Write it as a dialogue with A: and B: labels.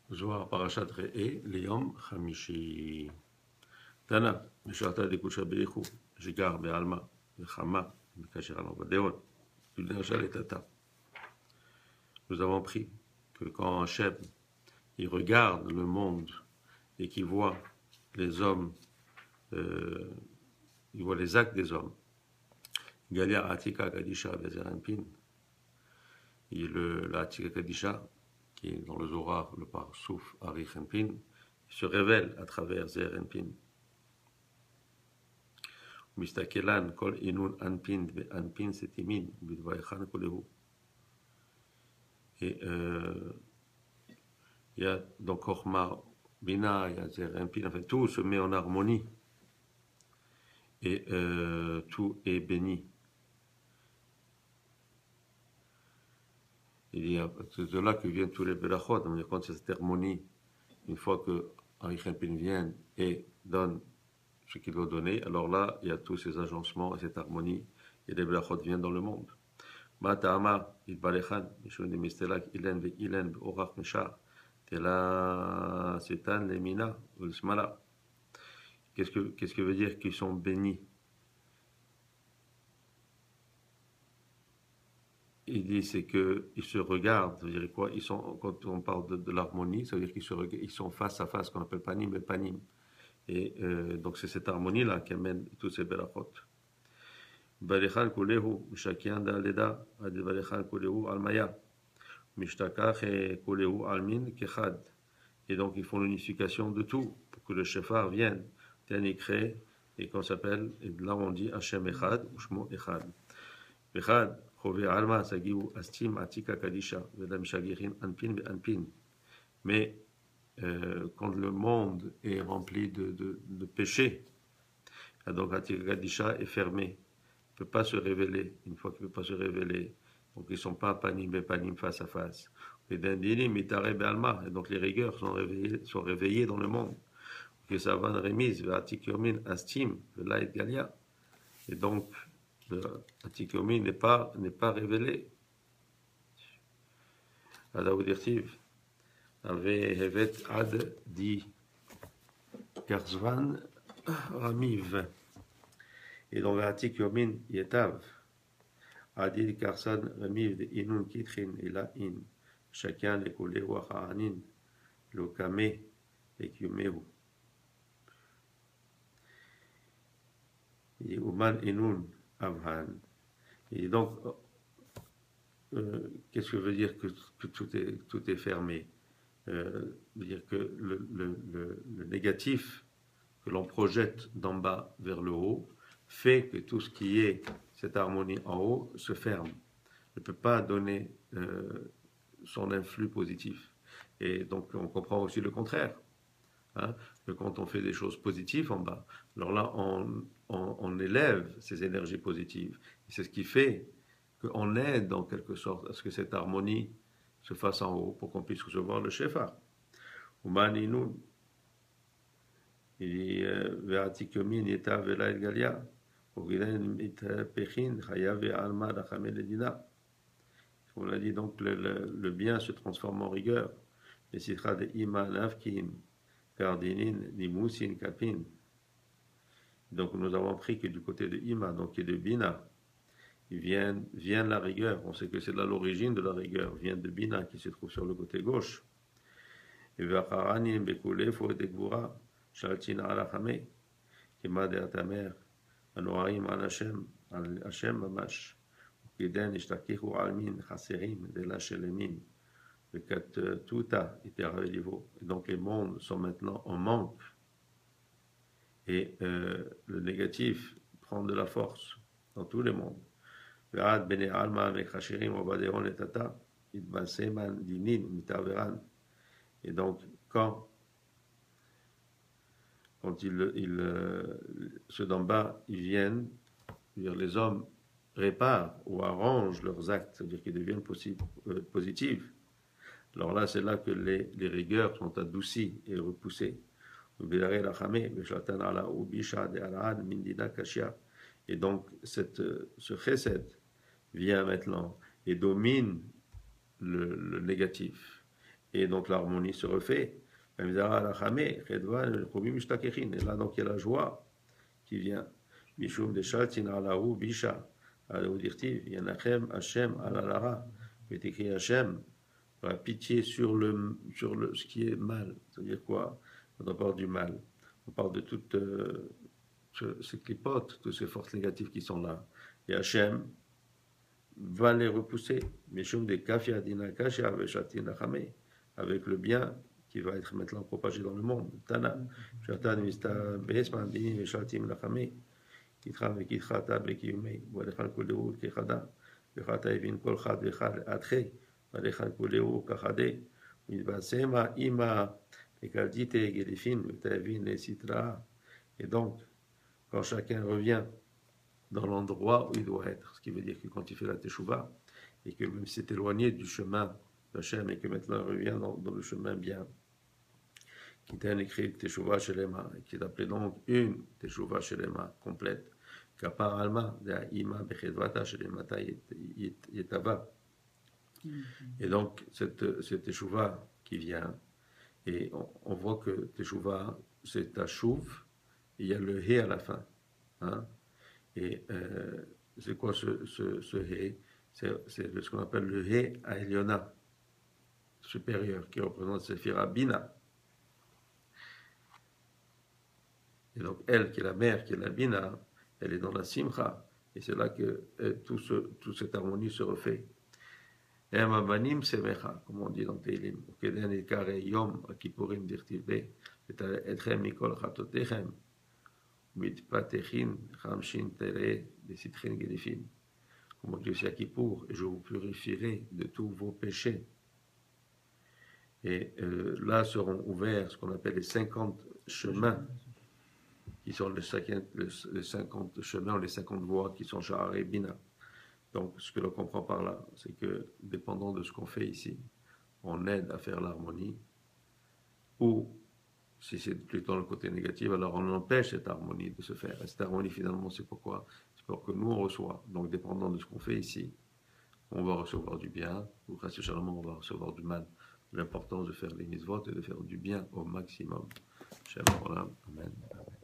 A: Zohar Parashat Re'e, Leyom Chamishi. Tana, Mesharta de Kusha Beichu, Jigar Be'alma, Bechama, Bekashirano Badeon, Uderjal et Tata. Nous avons pris que quand Hachem, il regarde le monde et qu'il voit les hommes, il voit les actes des hommes, Galia Atika Kadisha Bezeranpin, et la Atika Kadisha, qui est dans le Zohar, le Parsouf Arichenpin, se révèle à travers Zerenpin. Mistakelan kol inun anpin anpin setimin bidvaichan kolehu. Et il y a donc Chorma, Bina, il y a Zerenpin, enfin tout se met en harmonie et tout est béni. C'est de là que viennent tous les belachot. Quand cette harmonie, une fois que Arichenpin vient et donne ce qu'il doit donner, alors là, il y a tous ces agencements et cette harmonie, et les belachot viennent dans le monde. Matama, Idbalechan, Mishon de Mistelak, Ilen, Ilen, Orach Meshar, Tela, Setan, Lemina, Ulsmala. Qu'est-ce que veut dire qu'ils sont bénis? Il dit, c'est qu'ils se regardent, ça veut dire quoi? Quand on parle de l'harmonie, ça veut dire qu'ils sont face à face, qu'on appelle panim et panim. Et donc c'est cette harmonie-là qui amène tous ces belachot. Balechan kulehu, chacun d'Aleda, Adi Balechan kulehu almaya, Mishtakach kulehu almin kechad. Et donc ils font l'unification de tout pour que le Shefar vienne, Tenikre, et qu'on s'appelle, et là on dit Hashem Echad, ou Shmo Echad. Echad, Chove Alma, Sagiu Astim Atika Kadisha, Vedam Shagirin Anpin Be Anpin. Mais quand le monde est rempli de péchés, donc Atika Kadisha est fermé, ne peut pas se révéler. Une fois qu'il ne peut pas se révéler, donc ils ne sont pas panim et panim face à face. Et donc les rigueurs sont réveillées dans le monde. Que ça va remise, Atikyomin Astim, Velaït Galia. Et donc, Atikyomin n'est pas révélé. Adaoudirtiv, avait Hevet Ad di Karzvan Ramiv. Et donc, Atikyomin Yetav, Adil Karsan Ramiv de Inun Kitrin et la In, chacun les coulées Wacharanin, le Kame et Kyumehu. Et Uman Inun Avhan. Et donc, qu'est-ce que veut dire que tout est fermé? Veut dire que le négatif que l'on projette d'en bas vers le haut fait que tout ce qui est cette harmonie en haut se ferme, ne peut pas donner son influx positif. Et donc on comprend aussi le contraire, hein, que quand on fait des choses positives en bas, alors là on élève ces énergies positives. Et c'est ce qui fait qu'on aide en quelque sorte à ce que cette harmonie se fasse en haut pour qu'on puisse recevoir le Shefar. Umaninun. Il dit Ve'atikyomin yeta velaït galia. On a dit donc le bien se transforme en rigueur. Les sitra de ima nafkin, gardinin, nimusin, kapin. Donc nous avons appris que du côté de ima, donc qui est de bina, il vient la rigueur. On sait que c'est là l'origine de la rigueur, vient de bina qui se trouve sur le côté gauche. Et vacharanim bekule faut dekvura, shaltin alachame, kima de atamer. הנוראים על השם ממש, וכדן השתכחו עלמין חסרים דלה שלמין, וכתותא יתרבליבו. Donc les mondes sont maintenant en manque, et le négatif prend de la force dans tous les mondes. ועד בני עלמא מחשרים ובדאון לטאטא, יתבשמן דינין ומתעברן. Et donc quand ceux d'en bas, ils viennent, les hommes réparent ou arrangent leurs actes, c'est-à-dire qu'ils deviennent positifs. Alors là, c'est là que les rigueurs sont adoucies et repoussées. Et donc, ce chesed vient maintenant et domine le négatif. Et donc l'harmonie se refait. Et là, donc il y a la joie qui vient. Bishum de Shaltin Alahu Bisha. Alors, dire-t-il, Yanachem Hashem Alalara. Il est écrit Hashem, la pitié sur ce qui est mal. C'est-à-dire quoi? Quand on parle du mal, on parle de toutes ces clipotes, toutes ces forces négatives qui sont là. Et Hachem va les repousser. Mishum de Kafia Dinakasha Veshatin Achame, avec le bien qui va être maintenant propagé dans le monde. Tana, Shatan Mista Behesman Dini Veshatim Lachame, Kitra Vekitra Tab Vekiume, Wadechal Kuleu Kechada, Vechata Evin Kol Chad Vechad Atre, Wadechal Kuleu Kachade, Midbasema Ima, Ekaldite Gelifin, Tavin et Sitra. Et donc, quand chacun revient dans l'endroit où il doit être, ce qui veut dire que quand il fait la teshuva, et que même s'il est éloigné du chemin d'Hachem, et que maintenant il revient dans le chemin bien, qui est écrit teshuva shelema, qui est appelé donc une teshuva shelema complète, kapar alma, de ima bechedvata shelemata yetava. Et donc, cette teshuva qui vient, et on voit que teshuva, c'est tashuv, il y a le he à la fin. Hein? Et c'est quoi ce he? C'est ce qu'on appelle le he à Eliona, supérieur, qui représente Sephira Bina. Et donc, elle, qui est la mère, qui est la Bina, elle est dans la Simcha. Et c'est là que toute cette harmonie se refait. Et Amabanim Semecha, comme on dit dans Teilim, Keden et Kare Yom, Akipurim Dirtivde, Etchem Mikol Chatotechem, Mitpatechin, Chamshin Tere, Desitrin Gelifin. Comme on dit aussi à Kippour, et je vous purifierai de tous vos péchés. Et là seront ouverts ce qu'on appelle les 50 chemins, qui sont les 50 chemins ou les 50 voies qui sont Sha'arei Bina. Donc, ce que l'on comprend par là, c'est que, dépendant de ce qu'on fait ici, on aide à faire l'harmonie, ou, si c'est plutôt le côté négatif, alors on empêche cette harmonie de se faire. Et cette harmonie, finalement, c'est pourquoi? C'est pour que nous, on reçoit. Donc, dépendant de ce qu'on fait ici, on va recevoir du bien, ou récemment, on va recevoir du mal. L'importance de faire les mitzvot et de faire du bien au maximum. Shalom, amen.